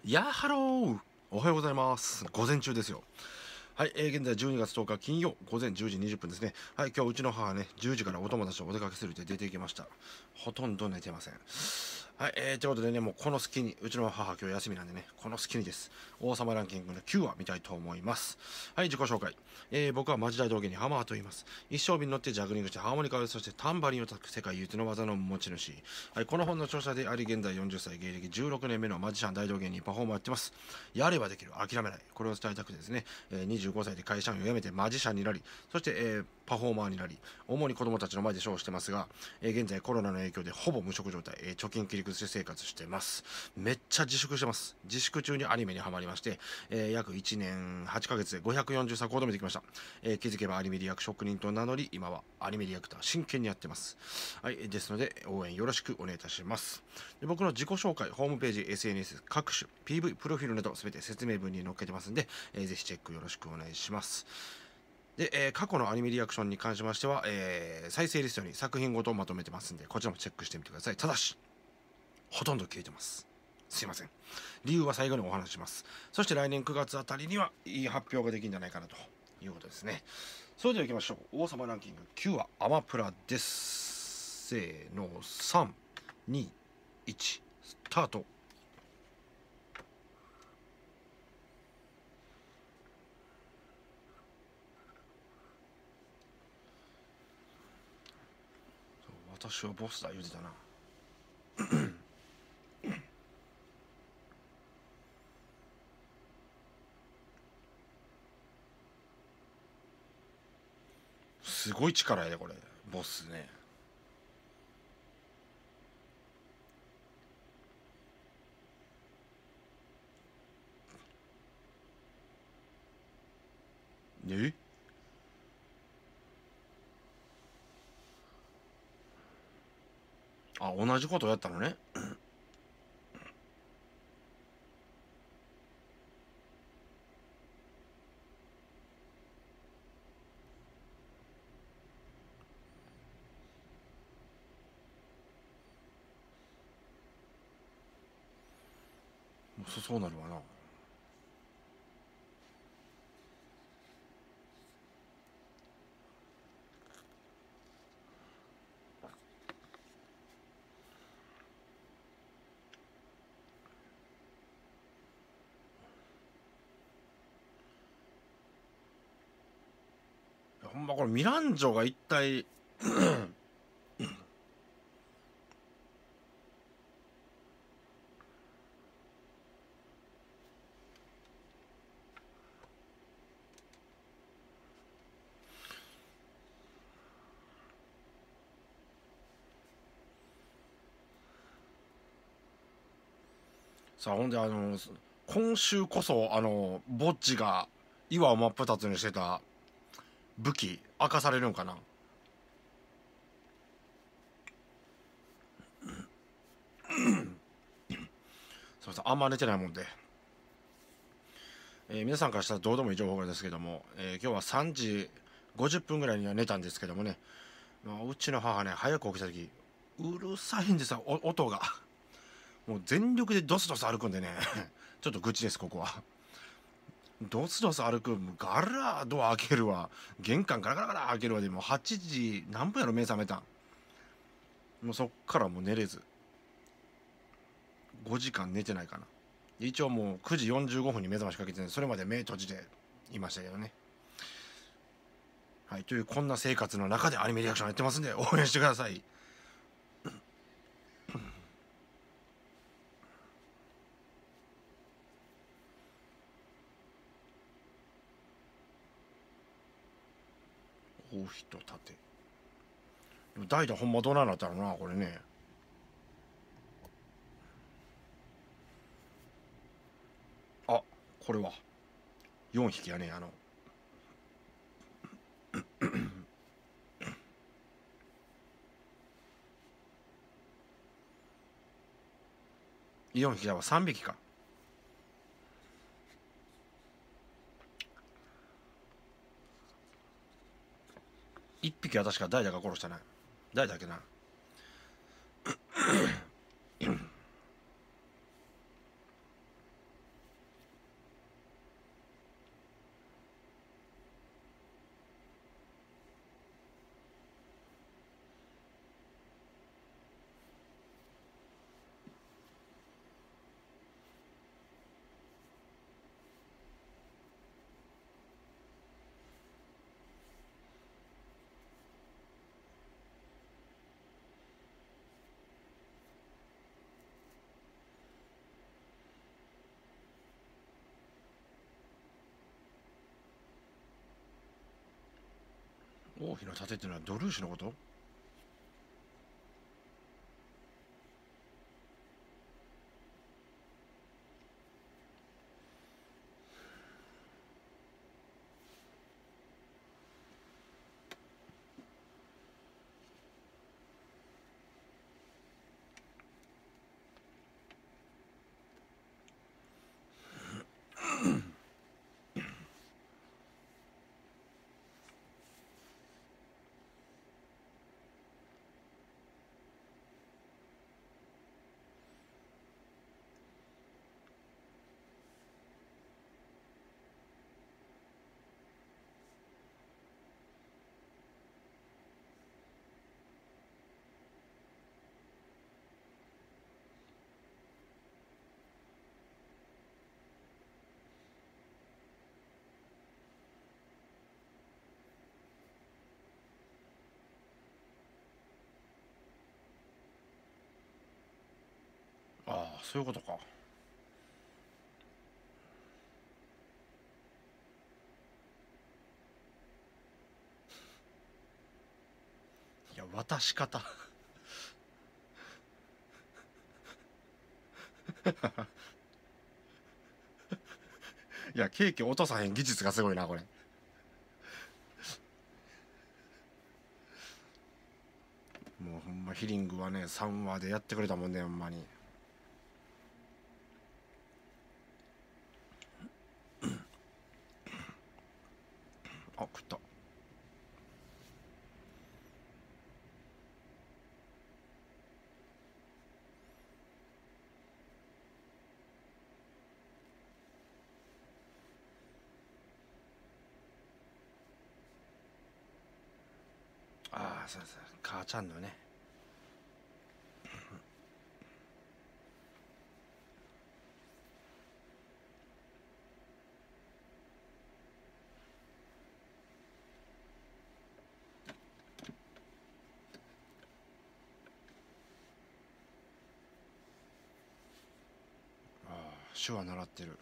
ハロー、おはようございます。午前中ですよ。はい、現在12月10日金曜午前10時20分ですね。はい、今日うちの母ね、10時からお友達とお出かけするって出て行きました。ほとんど寝てません。はい、ということでね、もうこの隙に、うちの母今日休みなんでね、この隙にです。王様ランキングの9話見たいと思います。はい、自己紹介。僕はマジ大道芸人ハマーと言います。一生瓶に乗ってジャグリングしてハーモニカをそしてタンバリンを叩く世界唯一の技の持ち主。はい、この本の著者であり現在40歳芸歴16年目のマジシャン大道芸人パフォーマーやってます。やればできる、諦めない、これを伝えたくてですね、25歳で会社員を辞めてマジシャンになり、そして、パフォーマーになり、主に子供たちの前でショーをしてますが、現在コロナの影響でほぼ無職状態、貯金切り崩し生活してます。めっちゃ自粛してます。自粛中にアニメにハマりまして、約1年8ヶ月で540作ほど見てきました。気づけばアニメリアク職人と名乗り、今はアニメリアクター真剣にやってます。はい、ですので応援よろしくお願いいたします。で、僕の自己紹介、ホームページ、SNS、各種 PV、プロフィールなど全て説明文に載っけてますんで、ぜひチェックよろしくお願いします。で、過去のアニメリアクションに関しましては、再生リストに作品ごとまとめてますんで、こちらもチェックしてみてください。ただし、ほとんど消えてます。すいません。理由は最後にお話しします。そして来年9月あたりにはいい発表ができるんじゃないかなということですね。それでは行きましょう。王様ランキング9話アマプラです。せーの、3、2、1、スタート。私はボスだ言うてたな。すごい力やでこれ、ボスね。え、あ、同じことやったのね。そうなるわな。ほんまこれミランジョが一体さあ、ほんで今週こそボッジが岩を真っ二つにしてた武器明かされるんかな。すいません、あんま寝てないもんで、皆さんからしたらどうでもいい情報ですけども、今日は3時50分ぐらいには寝たんですけどもね、うちの母ね、早く起きた時うるさいんですよ、音が。もう全力でドスドス歩くんでねちょっと愚痴です、ここは。ドスドス歩く、ガラードア開けるわ、玄関ガラガラガラ開けるわで、もう8時何分やろ目覚めたん。もうそっからもう寝れず5時間寝てないかな。一応もう9時45分に目覚ましかけて、それまで目閉じていましたけどね。はい、というこんな生活の中でアニメリアクションやってますんで応援してください。大人立て。でも代打ほんまどうなったらなこれね。あ、これは4匹やね。4匹だわ、3匹か。1匹は確か代打が殺したな。代打だっけな。 頭皮の盾っていうのはドルーシのこと？ああ、そういうことか。いや、渡し方いや、ケーキ落とさへん技術がすごいなこれ。もうほんまヒリングはね3話でやってくれたもんね、ほんまに。あ、食った。ああ、そうそう、母ちゃんのね。ああ、手話習ってる。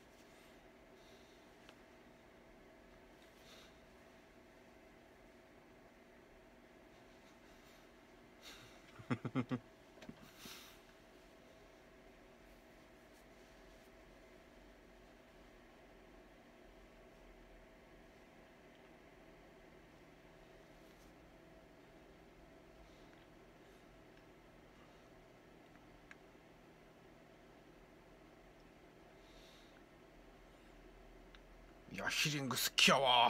いや、ヒリング好きやわ。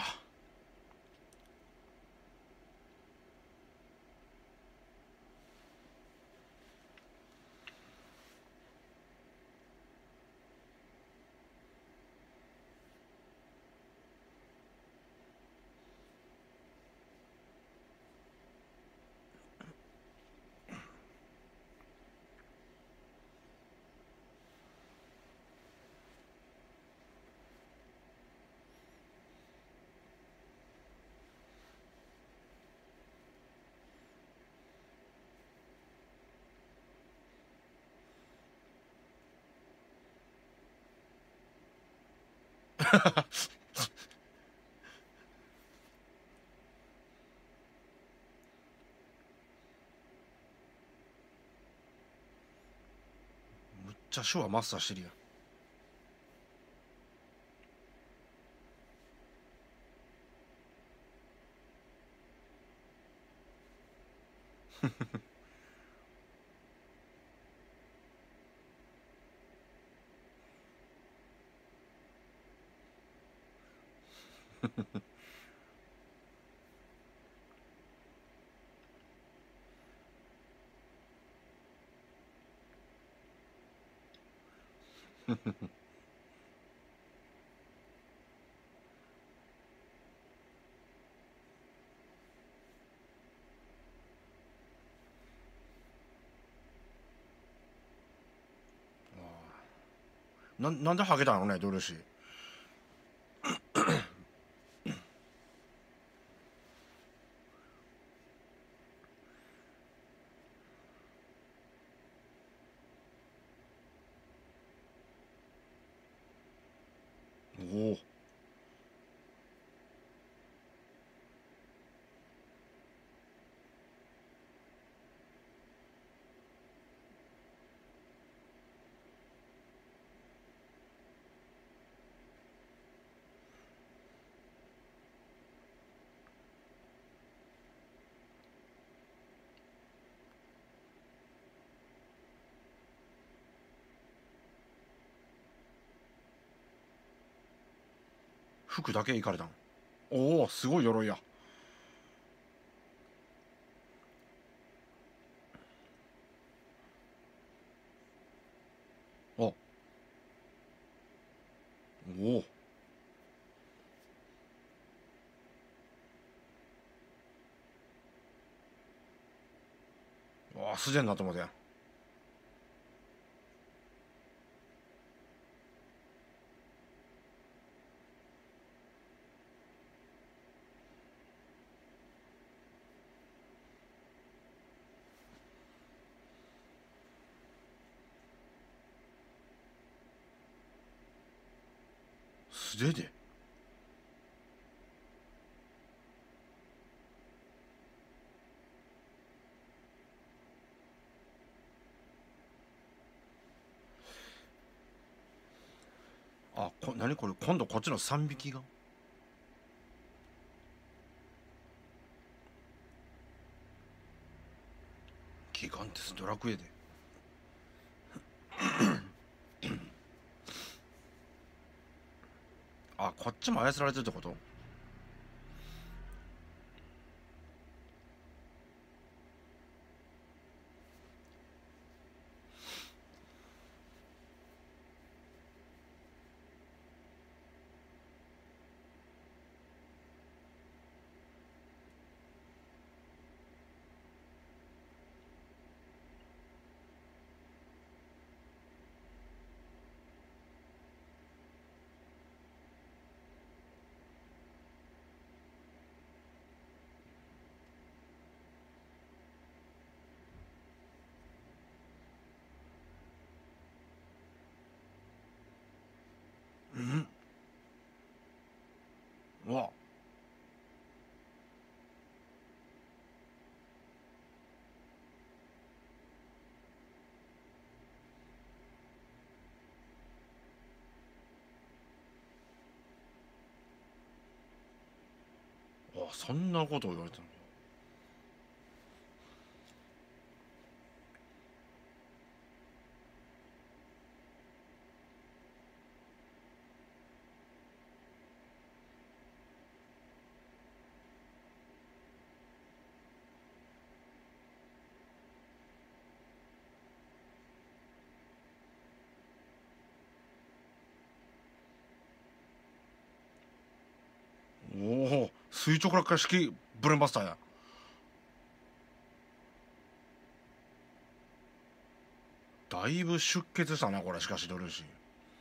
むっちゃ手話マスターしてるやん。なんでハゲたのね、ドルーシ。おお。 服だけいかれたん。おお、すごい鎧や。おおお、あ、すでになってもてん。素手で。あ、何これ、今度こっちの3匹が。ギガンテスドラクエで。あ、こっちも操られてるってこと。うわ、あ、そんなこと言われたの。おお、垂直落下式ブレンバスターや。だいぶ出血したなこれ。しかしドルーシー。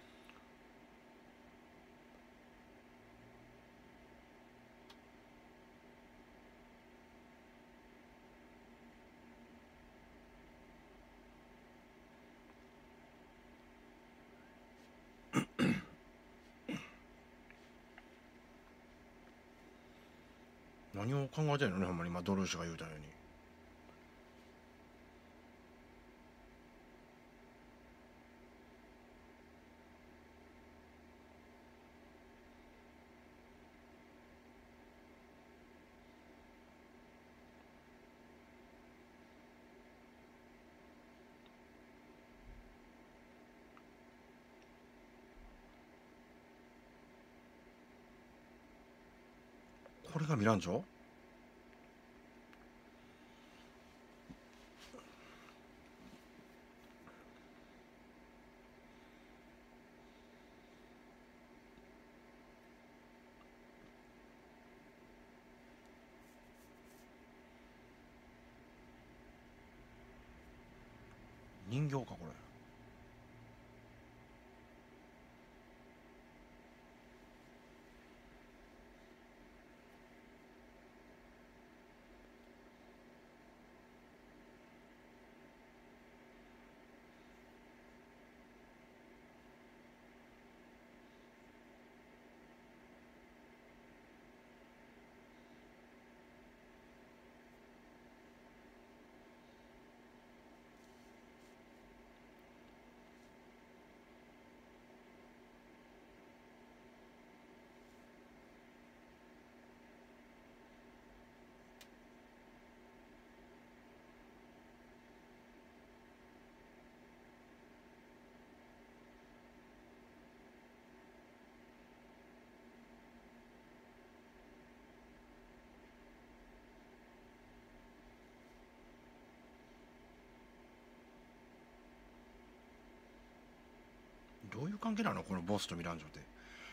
何を考えてんのね、ほんまに。今ドルーシーが言うたように。これがミランジョ。人形かこれ。 どういう関係なのこのボスとミランジョって。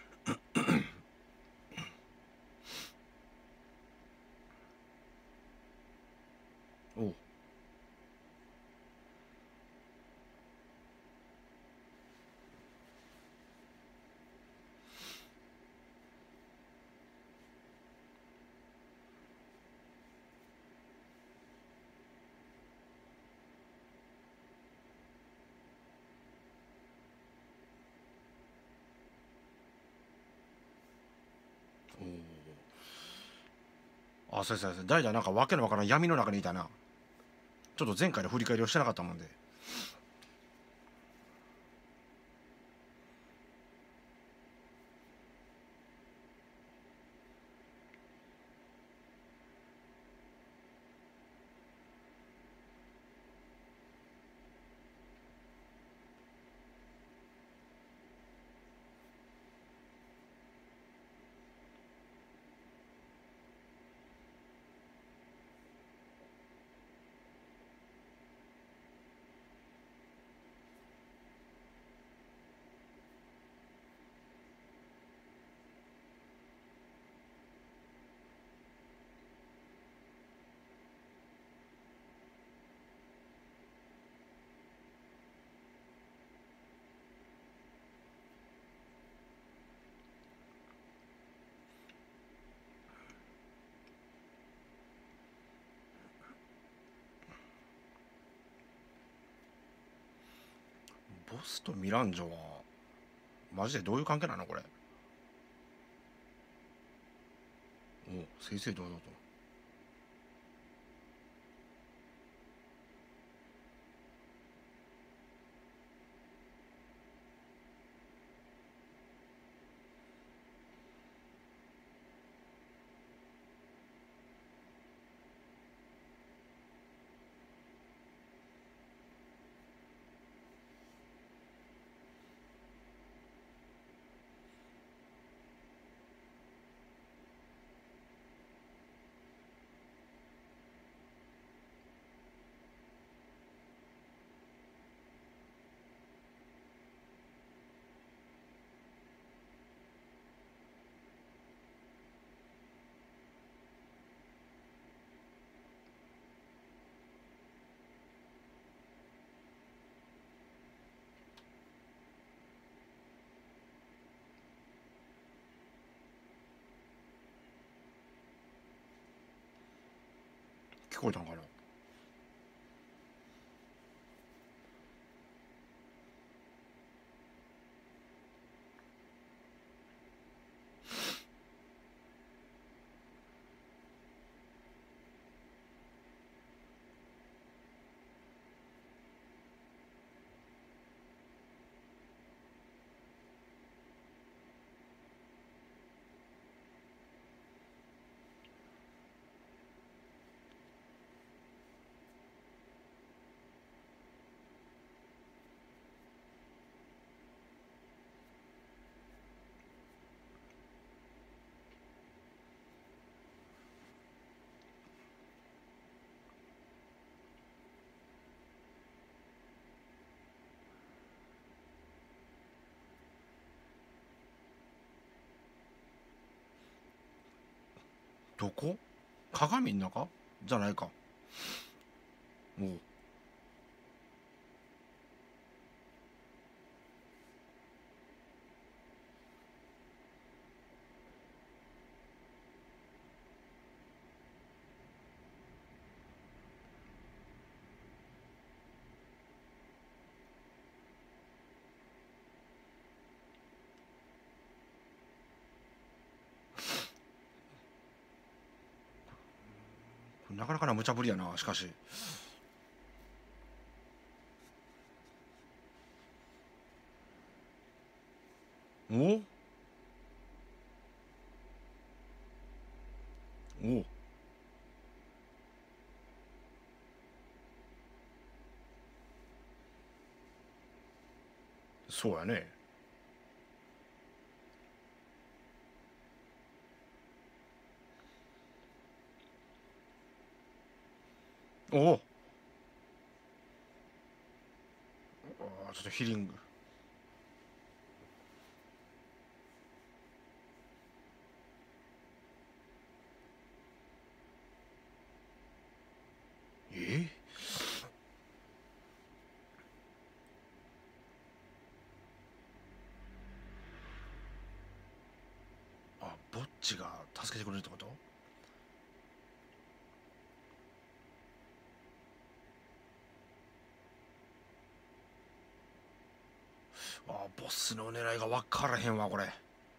おう。あ、そうそうそう、代打なんかわけのわからん闇の中にいたな。ちょっと前回の振り返りをしてなかったもんで。ボスとミランジョはマジでどういう関係なのこれ。おう、正々堂々と。聞こえたんかな。どこ？鏡の中じゃないか。おう。なかなかな無茶ぶりやなしかし。おお。そうやね。おお。ちょっとヒリング。 ぼっちが助けてくれるってこと？ボスの狙いが分からへんわこれ。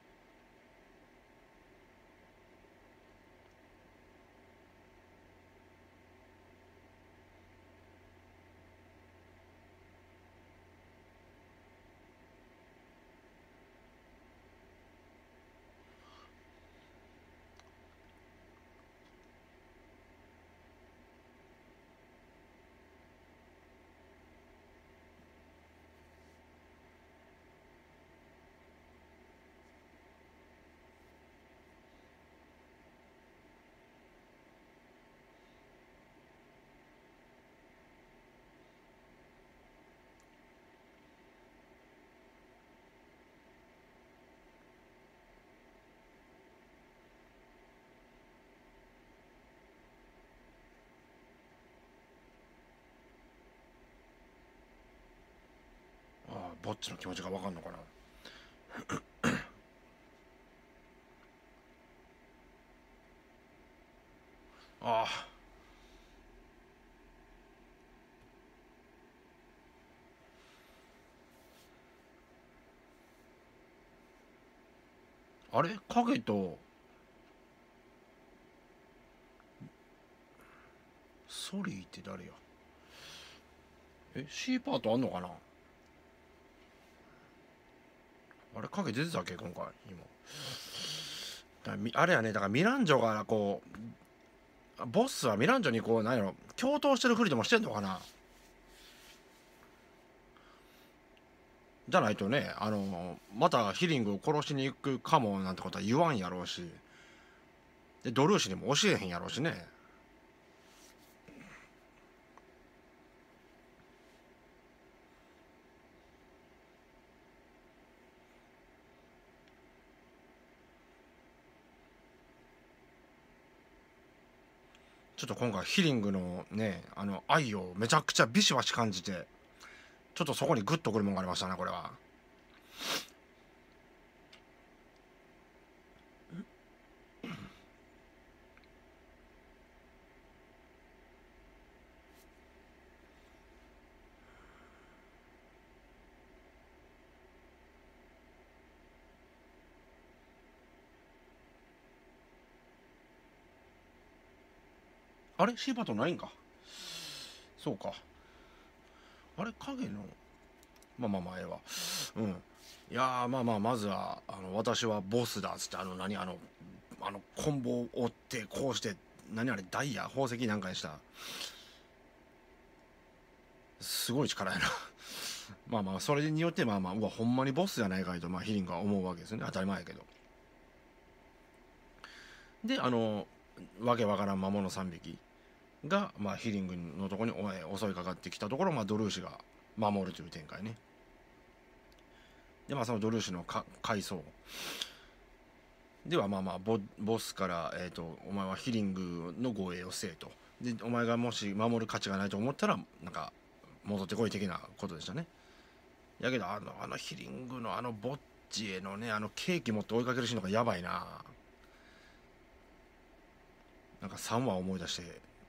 ぼっちの気持ちが分かんのかな。ああれ影とソリーって誰や。C パートあんのかな。あれ影出てたっけ今回。今あれやね、だからミランジョがこうボスはミランジョにこう何やろ共闘してるふりでもしてんのかな。じゃないとね、またヒリングを殺しに行くかもなんてことは言わんやろうし、でドルーシにも教えへんやろうしね。ちょっと今回ヒリングのね愛をめちゃくちゃビシバシ感じて、ちょっとそこにグッとくるもんがありましたねこれは。あれシーパートないんか。そうか。あれ影のまあええわ。うん。いやまずは私はボスだっつって何棍棒を折ってこうして何あれダイヤ宝石なんかにしたすごい力やな。それによってうわほんまにボスじゃないかいとヒリングは思うわけですよね。当たり前やけど。でわけわからん魔物3匹がヒリングのとこに襲いかかってきたところドルーシが守るという展開ね。でそのドルーシの階層ではボスから、お前はヒリングの護衛をせえと。でお前がもし守る価値がないと思ったらなんか戻ってこい的なことでしたね。やけどヒリングのボッチへのねケーキ持って追いかけるシーンのがやばいな。なんか3話思い出して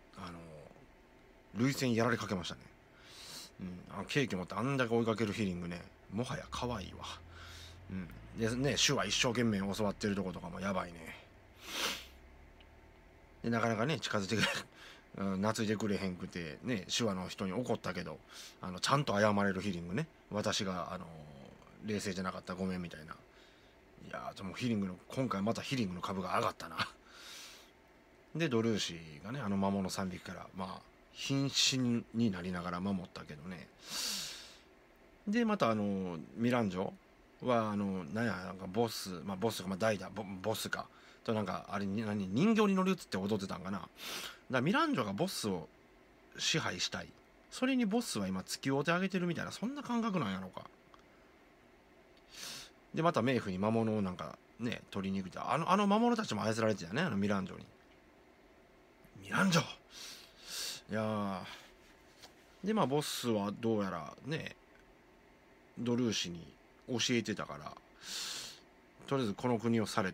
涙腺やられかけましたね。ケーキ持ってあんだけ追いかけるヒリングね、もはや可愛いわ。でね、シュは一生懸命教わってるとことかもやばいね。でなかなかね近づいてくれ懐いてくれへんくてね、手話の人に怒ったけどちゃんと謝れるヒリングね。私が冷静じゃなかったごめんみたいな。いやでもヒリングの今回またヒリングの株が上がったな。でドルーシーがね魔物3匹から瀕死になりながら守ったけどね。でまたミランジョはなんかボスボスか代打ボスかとなんかあれ人形に乗り移って踊ってたんかな。だからミランジョがボスを支配したい、それにボスは今突き合うてあげてるみたいな、そんな感覚なんやろうか。でまた冥府に魔物をなんかね取りに行くって、魔物たちも操られてたよねミランジョに。ミランジョいやでボスはどうやらねドルーシに教えてたから、とりあえずこの国を去れと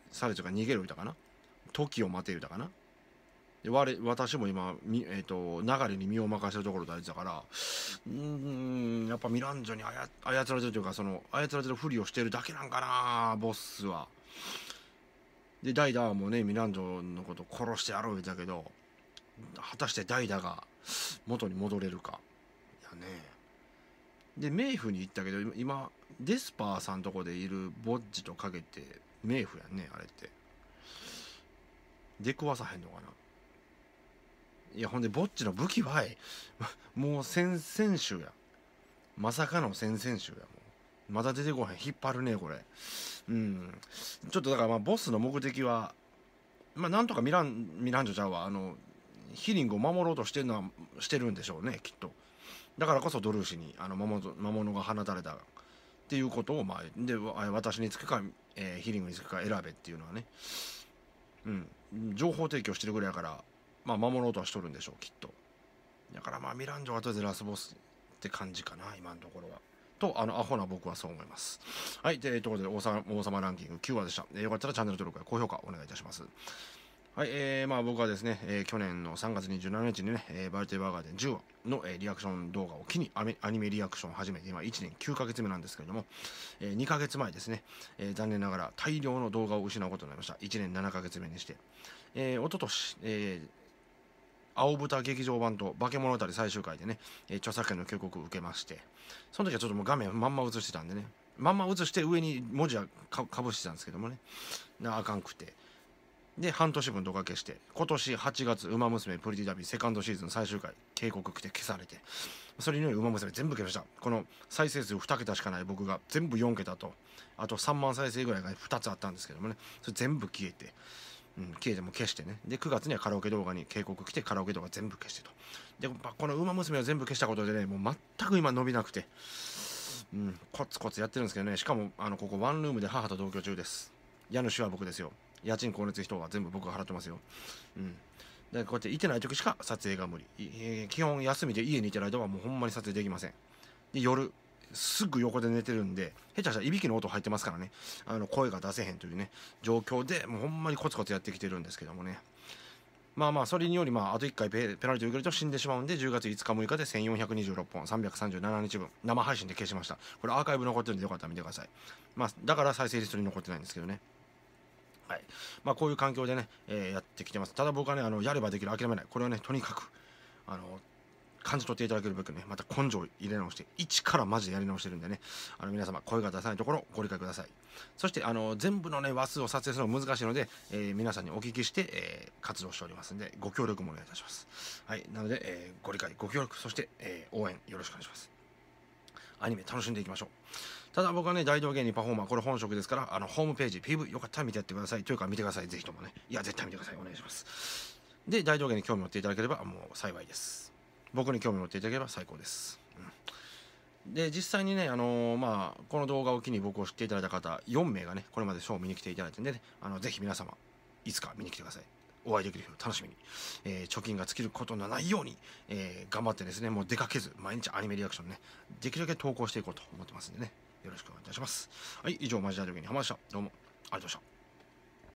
されというか逃げる歌かな、時を待て歌かな。で私も今流れに身を任せるところ大事だから、やっぱミランジョに操られてるというか、その操られてるふりをしてるだけなんかな、ボスは。でダイダもねミランジョのこと殺してやろう言ったけど、果たしてダイダが元に戻れるかやね。でメイフに行ったけど、今デスパーさんとこでいるボッジとかけてメイフやんね、あれって出くわさへんのかな。いやほんでボッチの武器はもう先々週や、まさかの先々週や。もうまだ出てこへん、引っ張るねこれ。ちょっとだからボスの目的はなんとかミランジョちゃうわ、ヒリングを守ろうとしてるんでしょうねきっと。だからこそドルーシに魔物が放たれたっていうことをで私につくか、ヒリングにつくか選べっていうのはね、情報提供してるぐらいやから、守ろうとはしとるんでしょうきっと。だからミランジョはとりあえずラスボスって感じかな今のところは。とアホな僕はそう思います。はい、ということで王様ランキング9話でした。よかったらチャンネル登録や高評価お願いいたします。はい、僕はですね、去年の3月27日にね、バルテーバーガーデン10話の、リアクション動画を機にアニメリアクションを始めて今1年9ヶ月目なんですけれども、2ヶ月前ですね、残念ながら大量の動画を失うことになりました。1年7ヶ月目にして、一昨年、青豚劇場版と化け物語最終回でね、著作権の警告を受けまして、その時はちょっともう画面まんま映してたんでね、まんま映して上に文字はかぶしてたんですけどもね、あかんくて、で半年分動画消して、今年8月ウマ娘プリティダビセカンドシーズン最終回警告来て消されて、それによりウマ娘全部消しました。この再生数2桁しかない僕が全部4桁と、あと3万再生ぐらいが2つあったんですけどもね、それ全部消えて、消えても消してね。で9月にはカラオケ動画に警告来て、カラオケ動画全部消してと。でこのウマ娘を全部消したことでね、もう全く今伸びなくて、コツコツやってるんですけどね。しかもここワンルームで母と同居中です。家主は僕ですよ。家賃光熱費は全部僕が払ってますよ。でこうやっていてない時しか撮影が無理、基本休みで家にいてる間はもうほんまに撮影できません。で夜すぐ横で寝てるんで、下手したらいびきの音入ってますからね、声が出せへんというね状況で、もうほんまにコツコツやってきてるんですけどもね。それによりあと1回ペナルティを受けると死んでしまうんで、10月5日6日で1426本337日分生配信で消しました。これアーカイブ残ってるんでよかったら見てください。だから再生リストに残ってないんですけどね。はい、こういう環境でね、やってきてます。ただ僕はねやればできる、諦めない、これをねとにかく感じ取っていただけるべくね、また根性を入れ直して一からマジでやり直してるんでね、皆様声が出さないところご理解ください。そして全部のね話数を撮影するの難しいので、皆さんにお聞きして、活動しておりますんでご協力もお願いいたします。はい、なので、ご理解ご協力、そして、応援よろしくお願いします。アニメ楽しんでいきましょう。ただ僕はね大道芸人パフォーマー、これ本職ですから、ホームページ PV よかったら見てやってください。というか見てください、ぜひともね。いや絶対見てください、お願いします。で大道芸に興味を持っていただければもう幸いです。僕に興味を持っていただければ最高です。で実際にねこの動画を機に僕を知っていただいた方4名がねこれまでショーを見に来ていただいてんでね、ぜひ皆様いつか見に来てください。お会いできる日を楽しみに、貯金が尽きることのないように、頑張ってですね、もう出かけず毎日アニメリアクションねできるだけ投稿していこうと思ってますんでね、よろしくお願いいたします。はい、以上マジラジオ芸人浜田でした。どうもありがとうございました。